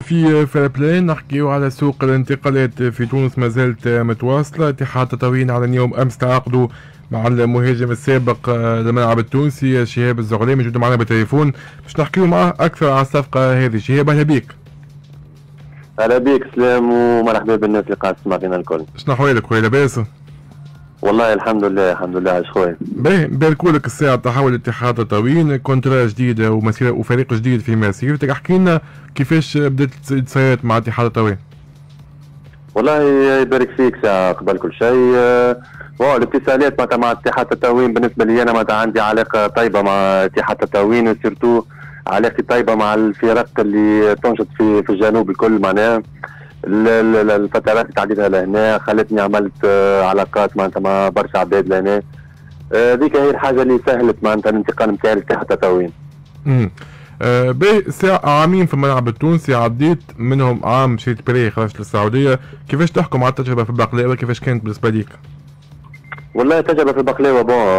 في فلبلان نحكيو على سوق الانتقالات في تونس ما زالت متواصلة. اتحاد تطاوين على يوم أمس تعاقدوا مع المهاجم السابق للملعب التونسي شهاب الزغلي، موجود معنا بالتليفون باش نحكيو معاه أكثر على الصفقة هذه. شهاب أهلا بيك. هلا بيك سلام ومرحبا بالناس اللي قاعد تسمع فينا الكل. شنو أحوالك خويا لاباس؟ والله الحمد لله الحمد لله. عايش خويا. باهي نباركولك الساعة تحول اتحاد تطاوين، كونترا جديدة ومسيرة وفريق جديد في مسيرتك. احكي لنا كيفاش بدات تصيرت مع اتحاد تطاوين. والله يبارك فيك ساعة قبل كل شيء. الاتصالات مع اتحاد تطاوين بالنسبة لي أنا عندي علاقة طيبة مع اتحاد تطاوين، وسيرتو علاقتي طيبة مع الفرق اللي تنشط في الجنوب الكل. معناها الفترات اللي تعديتها لهنا خلتني عملت علاقات مع برشا عباد لهنا. ذيك هي الحاجة اللي سهلت الانتقال نتاعي لاتحاد تطاوين. باهي ساعة عامين في الملعب التونسي عديت منهم عام مشيت بري خرجت للسعودية، كيفاش تحكم على التجربة في البقلاوة؟ كيفاش كانت بالنسبة ليك؟ والله التجربة في البقلاوة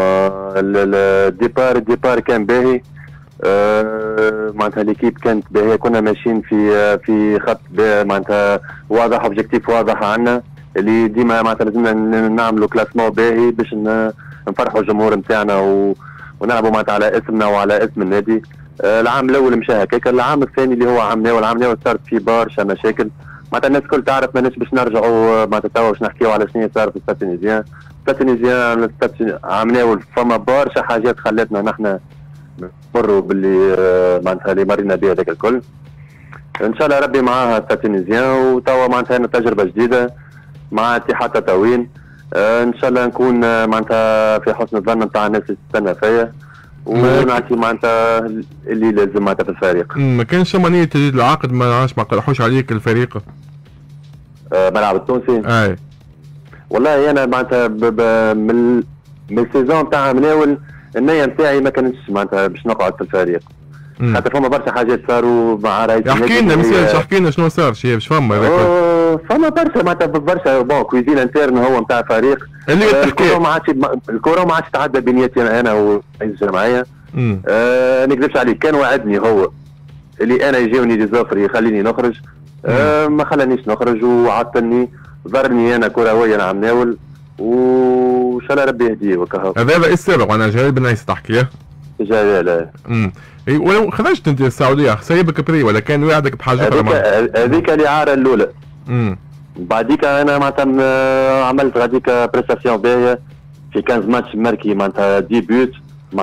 الديبار كان باهي. معناتها ليكيب كانت باهية، كنا ماشيين في خط معناتها واضح، اوبجيكتيف واضح عنا اللي ديما معناتها لازمنا نعملوا كلاسمون باهي باش نفرحوا الجمهور نتاعنا ونلعبوا معناتها على اسمنا وعلى اسم النادي. العام الاول مشى هكاك، العام الثاني اللي هو عام ناول صارت فيه برشا مشاكل. معناتها الناس الكل تعرف ماناش باش نرجعوا معناتها توا باش نحكيو على شنو صار في ستاد تونيزيان. عام ناول فما برشا حاجات خلتنا نحن نمروا باللي معناتها اللي مرينا بها هذاك الكل. ان شاء الله ربي معاها ستاد تونيزيان، وتوا معناتها تجربه جديده مع اتحاد تطاوين. ان شاء الله نكون معناتها في حسن الظن نتاع الناس اللي تستنى فيا، ونعطي معناتها اللي لازم معناتها في الفريق. ما كانش نية تجديد العقد؟ ما قرحوش عليك الفريق؟ ملعب التونسي؟ اي والله انا معناتها من السيزون تاع مناول النية نتاعي ما كانتش معناتها باش نقعد في الفريق، خاطر فما برشا حاجات صاروا مع رئيس النادي. احكي لنا مثال، احكي لنا شنو صار شي باش فما فما برشا معناتها برشا كويزين انترن هو نتاع فريق اللي الكورة ما عادش تعدى بيناتي انا ورئيس الجمعية. ما نكذبش عليك، كان وعدني هو اللي انا يجيوني دي زوفر يخليني نخرج. ما خلانيش نخرج وعطلني، ضرني انا كرويا عم ناول، وان شاء الله ربي يهديه وكهو. هذا رئيس سابق وانا جلال بن عيسى تحكي. جلال ولو خرجت انت السعوديه سايبك بري ولا كان وعدك بحاجه اخرى؟ هذيك الاعاره الاولى. بعديك انا معناتها عملت غاديك بريستاسيون باهيه في 15 ماتش ماركي معناتها 10 بيوت مع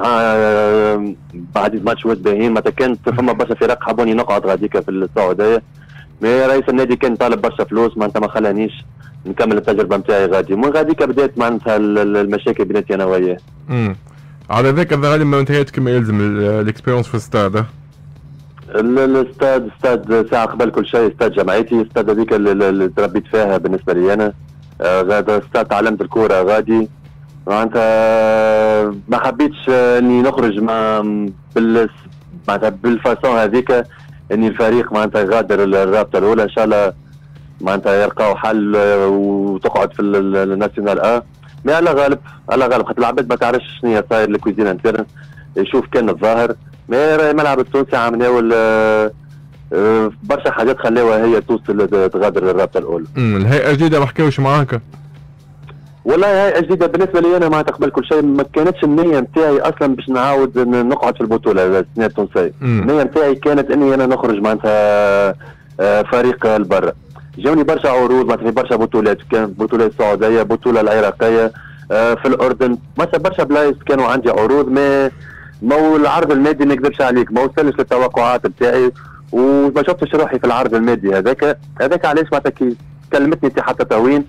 بعد ماتش واحد باهيين. معناتها كانت فما برشا فرق حبوني نقعد غاديك في السعوديه، مي رئيس النادي كان طالب برشا فلوس معناتها ما خلانيش نكمل التجربه نتاعي غادي. من غاديك بدات معناتها المشاكل بيناتي انا وياه. على ذاك الظاهر ما انتهيت كما يلزم الاكسبيرونس في الاستاد. الاستاد ساعه قبل كل شيء استاد جمعيتي، الاستاد هذيك اللي تربيت فيها بالنسبه لي انا. غادا استاد تعلمت الكوره غادي معناتها ما حبيتش اني نخرج معناتها بالفاسون هذيك اني الفريق معناتها غادر الرابطه الاولى. ان شاء الله معناتها يلقاو حل وتقعد في الناسيونال مي على غالب خاطر العباد ما تعرفش شنو صاير الكويزين انترن، يشوف كان الظاهر. مي ملعب التونسي عم ناول برشا حاجات خلاوها هي توصل تغادر الرابطه الاولى. الهيئه الجديده ما حكاوش معاك؟ والله هيئه جديده بالنسبه لي انا معناتها قبل كل شيء ما كانتش النيه نتاعي اصلا باش نعاود نقعد في البطوله السنه التونسيه. النيه نتاعي كانت اني انا نخرج معناتها فريق لبرا. جاوني برشا عروض معناتها في برشا بطولات، كانت بطوله السعوديه، بطوله العراقيه، في الاردن، معناتها برشا بلايص كانوا عندي عروض. ما هو العرض المادي ما نكذبش عليك ما وصلش للتوقعات نتاعي، وما شفتش روحي في العرض المادي هذاك علاش معناتها كي كلمتني اتحاد تطاوين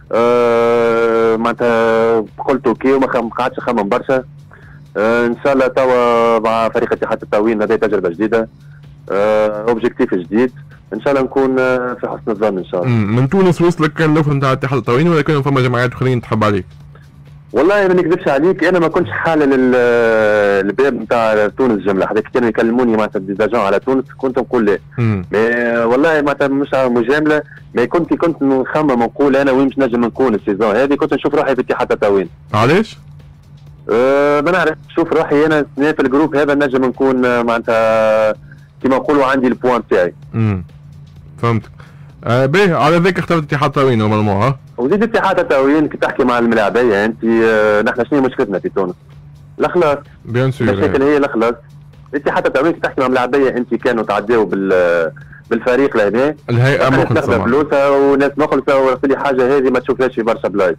معناتها قلت اوكي وما قعدتش نخمم برشا. ان شاء الله توا مع فريق اتحاد تطاوين هذه تجربه جديده، اوبجيكتيف جديد، ان شاء الله نكون في حسن الظن ان شاء الله. من تونس وصلك كان الاوفر نتاع اتحاد تطاوين ولا كانوا فما جمعيات اخرين تحب عليك؟ والله ما نكذبش عليك انا ما كنتش حالل الباب نتاع تونس جمله، حتى كانوا يكلموني معناتها ديزاجون على تونس كنت نقول لا. والله معناتها مش مجامله، ما كنت نخمم نقول انا وين باش نجم نكون السيزون هذه، كنت نشوف روحي في اتحاد تطاوين. علاش؟ ما نعرف، نشوف روحي انا في الجروب هذا نجم نكون معناتها كيما نقولوا عندي البوان تاعي. فهمتك. باهي على ذاك اخترت اتحاد تاوين نورمالمون ها؟ وزيد اتحاد التاوين كي تحكي مع الملاعبيه انت نحن شنو مشكلتنا في تونس؟ الاخلاص. بيان سور. المشاكل هي الاخلاص. اتحاد التاوين كي تحكي مع الملاعبيه انت كانوا تعداو بالفريق لهنا. الهيئه مخلصه. فلوسها وناس مخلصه وفي حاجه هذه ما تشوفهاش في برشا بلايص.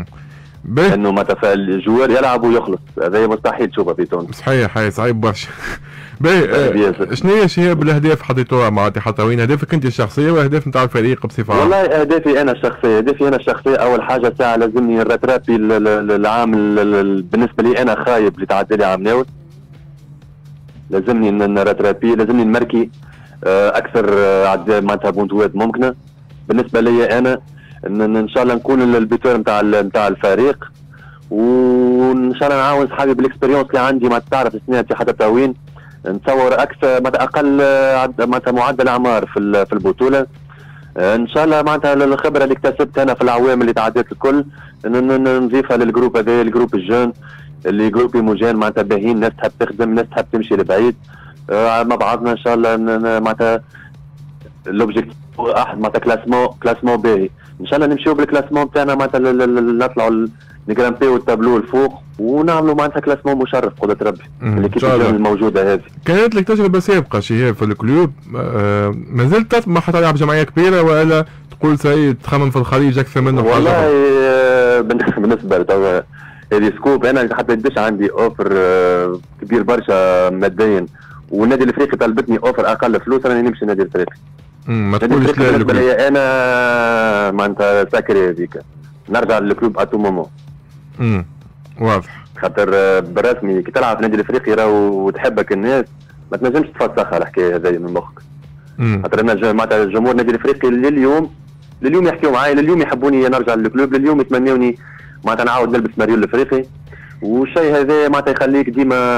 انه معناتها الجوار يلعب ويخلص، هذا مستحيل تشوفها في تونس. صحيح صعيب برشا. باهي شنو هي شهاب الاهداف حطيتوها مع اتحاد تاوين؟ اهدافك انت الشخصيه واهداف نتاع الفريق بصفه عامه؟ والله اهدافي انا الشخصيه، اول حاجه ساعه لازمني الراترابي العام بالنسبه لي انا خايب اللي تعدى لي عام ناوت. لازمني الراترابي، لازمني نمركي اكثر عدد معناتها بونتوات ممكنه. بالنسبه لي انا ان شاء الله نكون البيتور نتاع الفريق، وان شاء الله نعاون صحابي بالاكسبيريونس اللي عندي. ما تعرف سنين اتحاد التاوين نتصور اكثر اقل معناتها معدل اعمار في البطوله. ان شاء الله معناتها الخبره اللي اكتسبتها انا في الاعوام اللي تعديت الكل نضيفها للجروب هذا، الجروب الجون اللي جروب مجان معناتها باهين، ناس تحب تخدم، ناس تحب تمشي لبعيد مع بعضنا. ان شاء الله معناتها لوبجيكتيف واحد معناتها كلاسمون باهي. ان شاء الله نمشيو بالكلاسمون بتاعنا معناتها نطلعوا نجرامبيو التابلو الفوق ونعملوا معناتها كلاسمون مشرف قدرة ربي الليكيب الموجوده هذه. كانت لك تجربه سابقه شهاب في الكلوب، ما زلت تطمح تلعب جمعيه كبيره ولا تقول سعيد تخمم في الخليج اكثر منه؟ والله بالنسبه لتوا هذه سكوب، انا حتى قديش عندي اوفر كبير برشا ماديا، والنادي الافريقي طلبتني اوفر اقل فلوس، انا نمشي النادي الافريقي. ما تقولش لا بالنسبه لي انا معناتها ساكري هذيك، نرجع للكلوب اتو مومون. واضح. خاطر بالرسمي كي تلعب في النادي الافريقي راهو وتحبك الناس ما تنجمش تفسخها الحكايه هذه من مخك. خاطر انا معناتها جمهور النادي الافريقي لليوم يحكيوا معايا، لليوم يحبوني نرجع للكلوب، لليوم يتمنوني معناتها نعاود نلبس ماريو الافريقي. والشيء هذا معناتها يخليك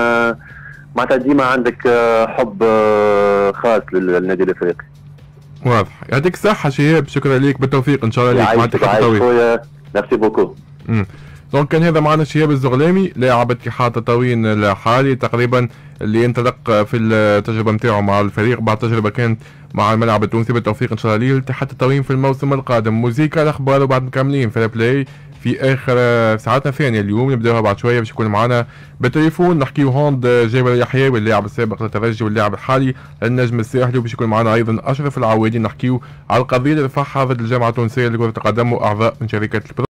ديما عندك حب خاص للنادي الافريقي. واضح. يعطيك الصحة شهاب، شكرا لك، بالتوفيق ان شاء الله ليك مع اتحاد التاوين. ميرسي بوكو. دونك كان هذا معنا شهاب الزغلامي لاعب اتحاد التاوين الحالي تقريبا، اللي انطلق في التجربه نتاعو مع الفريق بعد تجربه كانت مع الملعب التونسي. بالتوفيق ان شاء الله ليه لاتحاد التاوين في الموسم القادم. موسيقى الاخبار وبعد مكملين في البلاي في اخر ساعتنا الثانيه اليوم، نبداوها بعد شويه باش يكون معنا بالتليفون نحكيو هوند جابر يحيى واللاعب السابق للترجي واللاعب الحالي النجم الساحلي، وباش يكون معنا ايضا اشرف العوادي نحكيو على القضيه اللي رفعها ضد الجامعه التونسيه لكره القدم واعضاء من شركه